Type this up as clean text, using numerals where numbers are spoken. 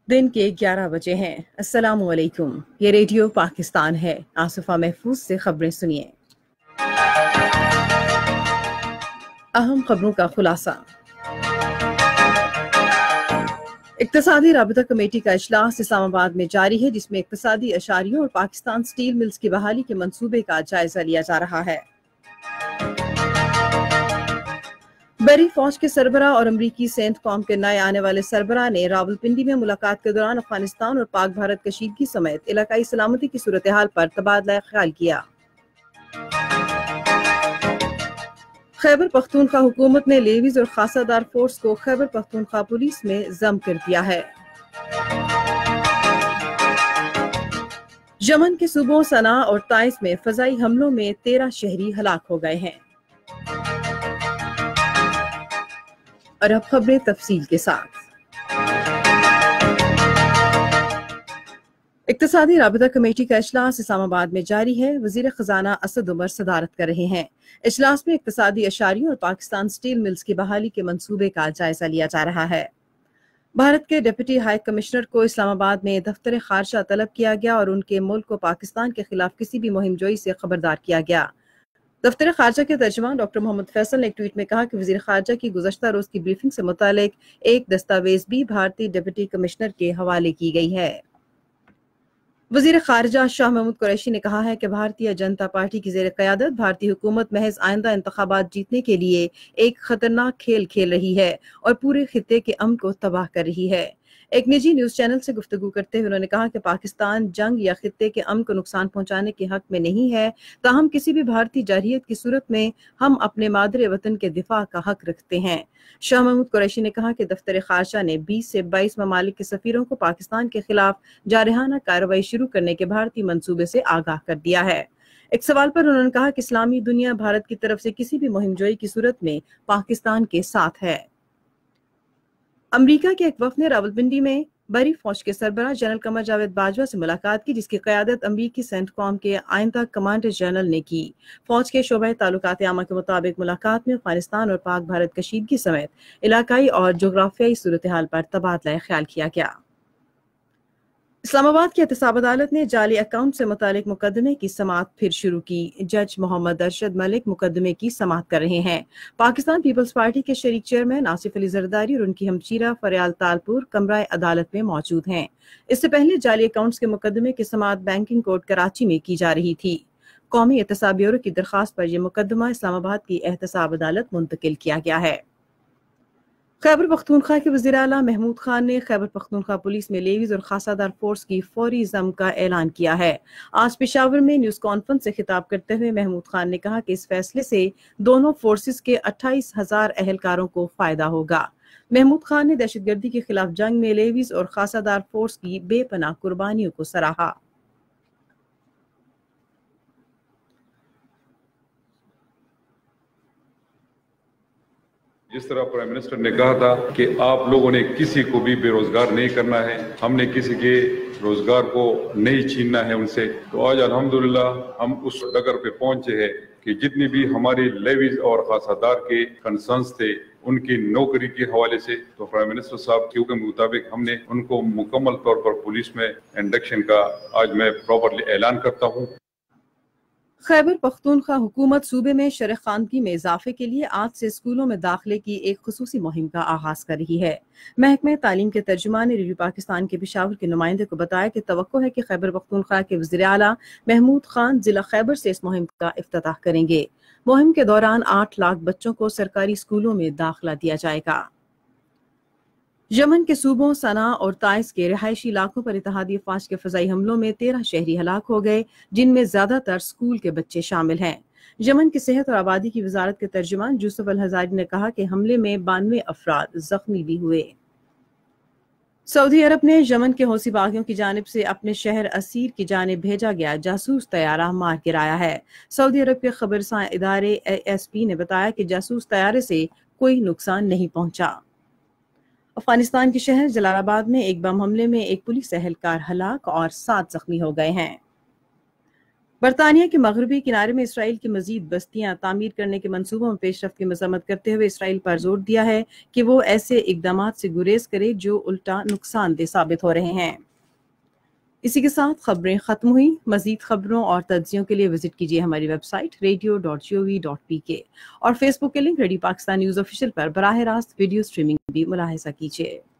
दिन के 11 बजे हैं। अस्सलाम वालेकुम। ये रेडियो पाकिस्तान है। आसिफा महफूज से खबरें सुनिए। अहम खबरों का खुलासा। इक्तिसादी राबता कमेटी का इजलास इस्लामाबाद में जारी है, जिसमें इक्तिसादी अशारियों और पाकिस्तान स्टील मिल्स की बहाली के मंसूबे का जायजा लिया जा रहा है। बरी फौज के सरबराह और अमरीकी सेंट कॉम के नए आने वाले सरबराह ने रावलपिंडी में मुलाकात के दौरान अफगानिस्तान और पाक भारत कशीदगी समेत इलाकाई सलामती की सूरत हाल पर तबादला ख्याल किया। खैबर पख्तूनख्वा हुकूमत ने लेवीज और खासादार फोर्स को खैबर पख्तूनख्वा पुलिस में जम कर दिया है। यमन के सूबों सना और ताइस में फजाई हमलों में 13 शहरी हलाक हो गए हैं। और अब खबरें तफसील के साथ। इक्तिसादी राबता कमेटी का इजलास इस्लामाबाद में जारी है। वजीर खजाना असद उमर सदारत कर रहे हैं। इजलास में इक्तिसादी अशारियों और पाकिस्तान स्टील मिल्स की बहाली के मंसूबे का जायजा लिया जा रहा है। भारत के डिप्टी हाई कमिश्नर को इस्लामाबाद में दफ्तर खारजा तलब किया गया और उनके मुल्क को पाकिस्तान के खिलाफ किसी भी मुहिम जोई से खबरदार किया गया। दफ्तर खारजा के तर्जुमान डॉक्टर मोहम्मद फैसल ने एक ट्वीट में कहा कि वजीर खारजा की गुज़श्ता रोज की ब्रीफिंग से मुतालिक एक दस्तावेज भी भारतीय डिप्टी कमिश्नर के हवाले की गई है। वजीर खारजा शाह महमूद कुरैशी ने कहा है कि भारतीय जनता पार्टी की ज़ेर क़यादत भारतीय हुकूमत महज आइंदा इंतखाबात जीतने के लिए एक खतरनाक खेल खेल रही है और पूरे खित्ते के अमन को तबाह कर रही है। एक निजी न्यूज चैनल से गुफ्तगू करते हुए उन्होंने कहा कि पाकिस्तान जंग या खित्ते के अमन को नुकसान पहुंचाने के हक में नहीं है, ताहम किसी भी भारतीय जारहियत की सूरत में हम अपने मादरे वतन के दिफा का हक रखते हैं। शाह महमूद कुरैशी ने कहा कि दफ्तर खारजा ने 20 से 22 ममालिक के सफीरों को पाकिस्तान के खिलाफ जारहाना कार्रवाई शुरू करने के भारतीय मंसूबे से आगाह कर दिया है। एक सवाल पर उन्होंने कहा कि इस्लामी दुनिया भारत की तरफ से किसी भी मुहिम जोई की सूरत में पाकिस्तान के साथ है। अमरीका के एक वफ्द ने रावलपिंडी में बरी फौज के सरबराह जनरल कमर जावेद बाजवा से मुलाकात की, जिसकी क़यादत अमरीकी सेंट कॉम के आइंदा कमांडर जनरल ने की। फौज के शोबे ताल्लुकात आमा के मुताबिक मुलाकात में अफगानिस्तान और पाक भारत कशीदगी समेत इलाकाई और जोग्राफियाई सूरत हाल पर तबादला ख्याल किया गया। इस्लामाबाद की एहतसाब अदालत ने जाली अकाउंट से मुतालिक मुकदमे की समाअत फिर शुरू की। जज मोहम्मद अरशद मलिक मुकदमे की समाअत कर रहे हैं। पाकिस्तान पीपल्स पार्टी के शरीक चेयरमैन आसिफ अली जरदारी और उनकी हमशीरा फरियाल तालपुर कमरा अदालत में मौजूद हैं। इससे पहले जाली अकाउंट्स के मुकदमे की समाअत बैंकिंग कोर्ट कराची में की जा रही थी। कौमी एहतसाब ब्यूरो की दरखास्त पर यह मुकदमा इस्लामाबाद की एहतसाब अदालत मुंतकिल किया गया है। खैबर पख्तूनख्वा के वज़ीर आला महमूद खान ने खैबर पख्तूनख्वा पुलिस में लेवीज और खासादार फोर्स की फौरी जम का ऐलान किया है। आज पेशावर में न्यूज कॉन्फ्रेंस से खिताब करते हुए महमूद खान ने कहा कि इस फैसले से दोनों फोर्सेस के 28,000 अहलकारों को फायदा होगा। महमूद खान ने दहशतगर्दी के खिलाफ जंग में लेवीज और खासादार फोर्स की बेपनाह कुर्बानियों को सराहा। जिस तरह प्राइम मिनिस्टर ने कहा था कि आप लोगों ने किसी को भी बेरोजगार नहीं करना है, हमने किसी के रोजगार को नहीं छीनना है उनसे, तो आज अल्हम्दुलिल्लाह हम उस डगर पे पहुंचे हैं कि जितनी भी हमारी लेवीज और खासादार के कंसर्न्स थे उनकी नौकरी के हवाले से, तो प्राइम मिनिस्टर साहब के हुक्म के मुताबिक हमने उनको मुकम्मल तौर पर पुलिस में इंडक्शन का आज मैं प्रॉपरली ऐलान करता हूँ। खैबर पख्तूनख्वा हुकूमत सूबे में शरह-ए-खानगी में इजाफे के लिए आज से स्कूलों में दाखिले की एक खुसूसी मुहिम का आगाज कर रही है। महकमे तालीम के तर्जुमान ने रेडियो पाकिस्तान के पेशावर के नुमाइंदे को बताया कि तवक्को है कि खैबर पख्तूनख्वा के वज़ीर आला महमूद खान जिला खैबर से इस मुहिम का इफ्तिताह करेंगे। मुहिम के दौरान 8 लाख बच्चों को सरकारी स्कूलों में दाखिला दिया जाएगा। यमन के सूबों सना और ताइस के रिहायशी इलाकों पर इत्तेहादी अफवाज के फजाई हमलों में 13 शहरी हलाक हो गए, जिनमें ज्यादातर स्कूल के बच्चे शामिल हैं। यमन की सेहत और आबादी की वजारत के तर्जुमान यूसुफ अल हजारी ने कहा कि हमले में 92 अफराद जख्मी भी हुए। सऊदी अरब ने यमन के हौसी बागियों की जानिब से अपने शहर असीर की जानिब भेजा गया जासूस तैयारा मार गिराया है। सऊदी अरब के खबरसां इदारे ASP ने बताया कि जासूस तैयारे से कोई नुकसान नहीं पहुंचा। अफगानिस्तान के शहर जलालाबाद में एक बम हमले में एक पुलिस एहलकार हलाक और 7 जख्मी हो गए हैं। برطانیہ کے مغربی کنارے میں اسرائیل کی مزید بستیاں تعمیر کرنے کے منصوبوں میں پیش رفت کی مذمت کرتے ہوئے اسرائیل پر زور دیا ہے کہ وہ ایسے اقدامات سے گریز کرے جو الٹا نقصان دہ ثابت ہو رہے ہیں۔ اسی کے ساتھ خبریں ختم ہوئی۔ مزید خبروں اور تجزیوں کے لیے وزٹ کیجیے ہماری ویب سائٹ radio.gov.pk اور فیس بک کے link radio Pakistan news official پر براہ راست ویڈیو سٹریمنگ بھی ملاحظہ کیجیے۔